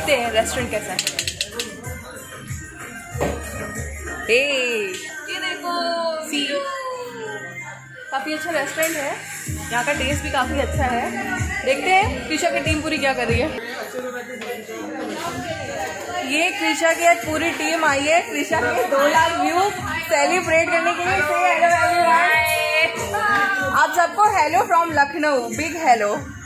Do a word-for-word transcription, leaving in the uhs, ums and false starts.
देखते हैं रेस्टोरेंट कैसा है। हे ये देखो सी काफी अच्छा रेस्टोरेंट है, यहाँ का टेस्ट भी काफी अच्छा है। देखते हैं कृषा की टीम पूरी क्या कर रही है। ये कृषा की आज पूरी टीम आई है कृषा के दो लाख व्यू सेलिब्रेट करने के लिए। हेलो एवरीवन, आप सबको hello from Lucknow, big hello.